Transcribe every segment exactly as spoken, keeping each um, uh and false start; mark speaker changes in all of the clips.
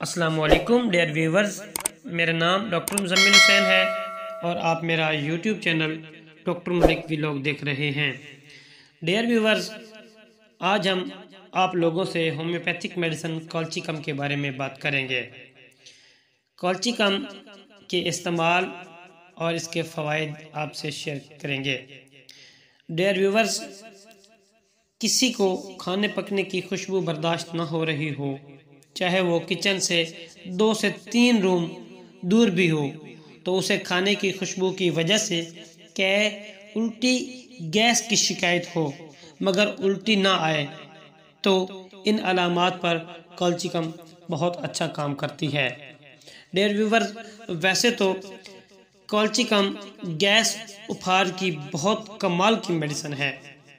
Speaker 1: السلام علیکم dear viewers, میرا نام ڈاکٹر مزمل حسین ہے اور آپ میرا YouTube channel doctor Malik vlog دیکھ رہے ہیں۔ ڈیئر ویورز، آج ہم آپ لوگوں سے ہومیوپیتھک میڈیسن کالچیکم کے بارے میں بات کریں گے۔ کالچیکم کے استعمال اور اس کے فوائد آپ سے شیئر کریں گے۔ ڈیئر ویورز، کسی کو کھانے پکنے کی خوشبو برداشت نہ ہو رہی ہو، چاہے وہ کچن سے دو سے تین روم دور بھی ہو، تو اسے کھانے کی خوشبو کی وجہ سے کہ الٹی گیس کی شکایت ہو مگر الٹی نہ آئے، تو ان علامات پر کالچیکم بہت اچھا کام کرتی ہے۔ ڈیئر ویورز، ویسے تو کالچیکم گیس اپھار کی بہت کمال کی میڈیسن ہے۔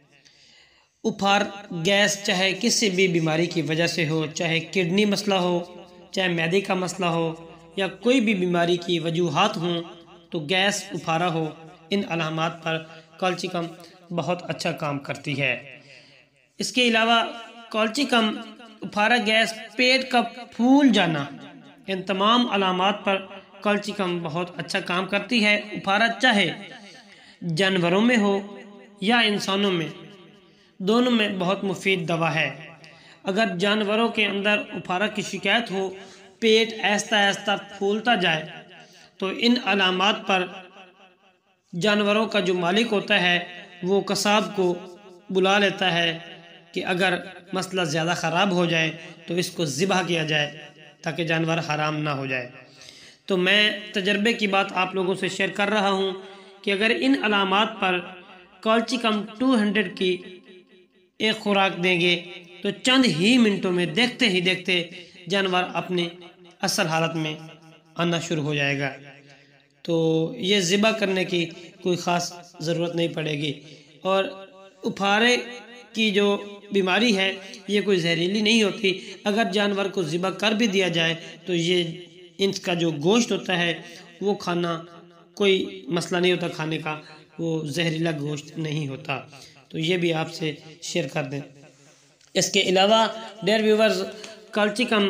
Speaker 1: اپھار گیس چاہے کسی بھی بیماری کی وجہ سے ہو، چاہے کڈنی مسئلہ ہو، چاہے معدے کا مسئلہ ہو، یا کوئی بھی بیماری کی وجوہات ہوں، تو گیس اپھارا ہو، ان علامات پر کالچیکم بہت اچھا کام کرتی ہے۔ اس کے علاوہ کالچیکم اپھارا گیس، پیٹ کا پھول جانا، ان تمام علامات پر کالچیکم بہت اچھا کام کرتی ہے۔ اپھارا چاہے جانوروں میں ہو یا انسانوں میں، دونوں میں بہت مفید دوا ہے۔ اگر جانوروں کے اندر اپھارا کی شکایت ہو، پیٹ آہستہ آہستہ پھولتا جائے، تو ان علامات پر جانوروں کا جو مالک ہوتا ہے وہ قصاب کو بلا لیتا ہے کہ اگر مسئلہ زیادہ خراب ہو جائے تو اس کو ذبح کیا جائے تاکہ جانور حرام نہ ہو جائے۔ تو میں تجربے کی بات آپ لوگوں سے شیئر کر رہا ہوں کہ اگر ان علامات پر کالچیکم دو سو کی ایک خوراک دیں گے تو چند ہی منٹوں میں دیکھتے ہی دیکھتے جانور اپنی اصل حالت میں آنا شروع ہو جائے گا۔ تو یہ ذبح کرنے کی کوئی خاص ضرورت نہیں پڑے گی۔ اور اپھارے کی جو بیماری ہے یہ کوئی زہریلی نہیں ہوتی۔ اگر جانور کو ذبح کر بھی دیا جائے تو یہ ان کا جو گوشت ہوتا ہے وہ کھانا کوئی مسئلہ نہیں ہوتا، کھانے کا وہ زہریلا گوشت نہیں ہوتا۔ تو یہ بھی آپ سے شیئر کر دیں۔ اس کے علاوہ ڈیئر ویورز، کالچیکم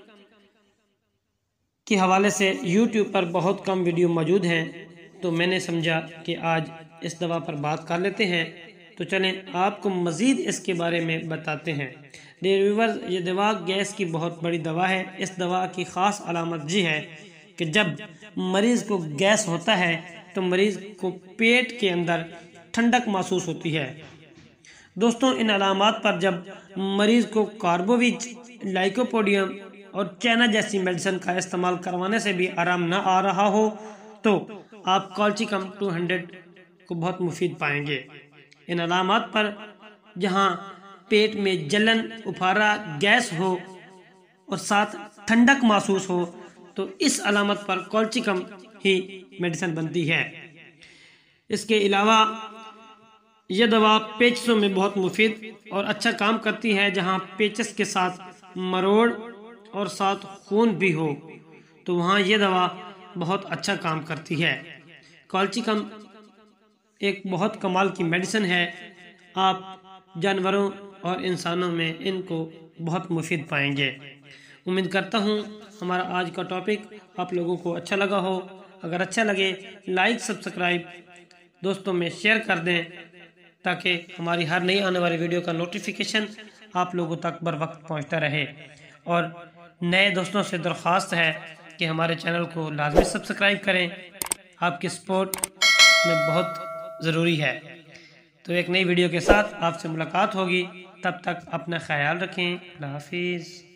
Speaker 1: کے حوالے سے یوٹیوب پر بہت کم ویڈیو موجود ہیں، تو میں نے سمجھا کہ آج اس دوا پر بات کر لیتے ہیں۔ تو چلیں آپ کو مزید اس کے بارے میں بتاتے ہیں۔ ڈیئر ویورز، یہ دوا گیس کی بہت بڑی دوا ہے۔ اس دوا کی خاص علامت یہ ہے کہ جب مریض کو گیس ہوتا ہے تو مریض کو پیٹ کے اندر ٹھنڈک محسوس ہوتی ہے۔ دوستوں، ان علامات پر جب مریض کو کاربوویچ، لائکوپوڈیم اور چینا جیسی میڈیسن کا استعمال کروانے سے بھی آرام نہ آ رہا ہو تو آپ کالچیکم دو سو کو بہت مفید پائیں گے۔ ان علامات پر جہاں پیٹ میں جلن، اپھارا، گیس ہو اور ساتھ ٹھنڈک محسوس ہو تو اس علامت پر کالچیکم ہی میڈیسن بنتی ہے۔ اس کے علاوہ یہ دوا پیچسوں میں بہت مفید اور اچھا کام کرتی ہے۔ جہاں پیچس کے ساتھ مروڑ اور ساتھ خون بھی ہو تو وہاں یہ دوا بہت اچھا کام کرتی ہے۔ کالچیکم ایک بہت کمال کی میڈیسن ہے۔ آپ جانوروں اور انسانوں میں ان کو بہت مفید پائیں گے۔ امید کرتا ہوں ہمارا آج کا ٹاپک آپ لوگوں کو اچھا لگا ہو۔ اگر اچھا لگے لائک، سبسکرائب دوستوں میں شیئر کر دیں تاکہ ہماری ہر نئی آنے والی ویڈیو کا نوٹیفیکیشن آپ لوگوں تک بر وقت پہنچتا رہے۔ اور نئے دوستوں سے درخواست ہے کہ ہمارے چینل کو لازمی سبسکرائب کریں، آپ کی سپورٹ میں بہت ضروری ہے۔ تو ایک نئی ویڈیو کے ساتھ آپ سے ملاقات ہوگی، تب تک اپنا خیال رکھیں۔ اللہ حافظ۔